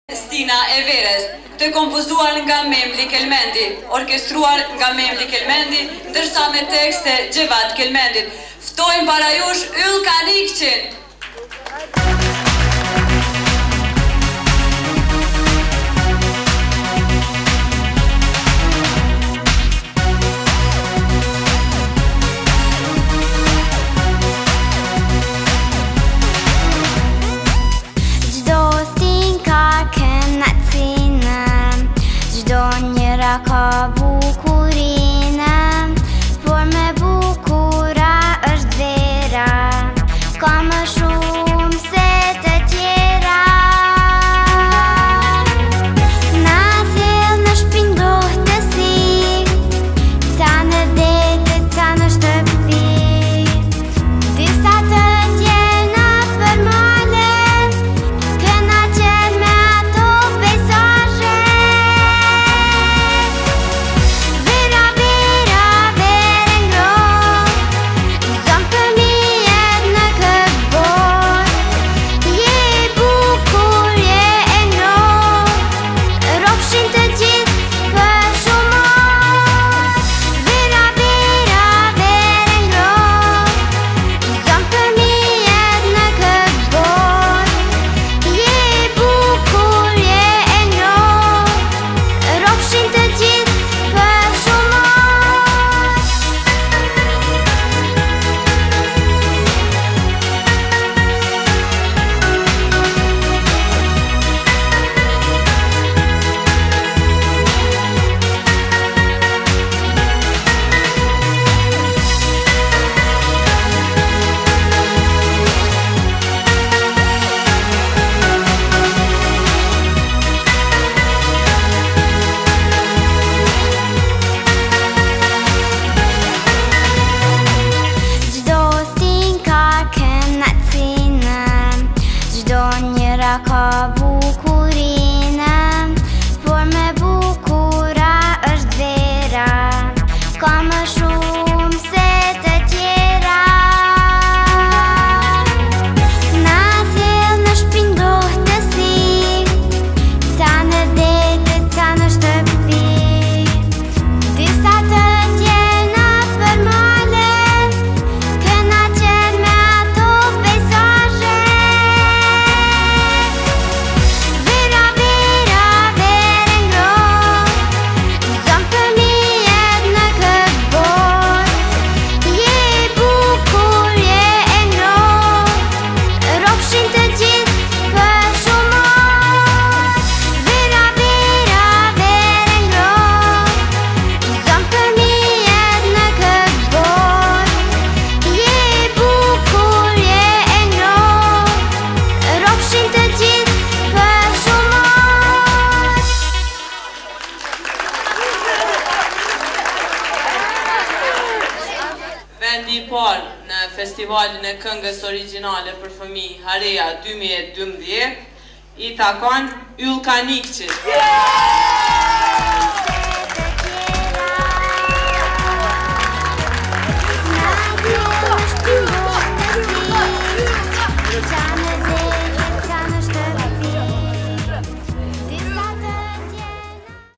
Stina e Veres, të kompozuar nga Memli Kelmendi, orkestruar nga Memli Kelmendi, ndërsa me tekste Gjevat Kelmendit. Ftojmë para jush Yll Kanikçin. Ka bukurina, por me bukura është vera, ka më shumë se të tjera. Na zell në shpindohtësi, ca në dete, ca në shtëpi, disa të tjena për male, këna qenë me ato pejzazhe. Ka bukurina, por me bukura është vera, ka më shumë se të tjera. Na zell në shpindohtësi, ca në dete, ca në shtëpi, disa të tjena për male, këna qenë me ato pejzazhe. Vendi I parë në festivalin e këngës origjinale për fëmijë Hareja 2012 I takon Yll Kanikçit.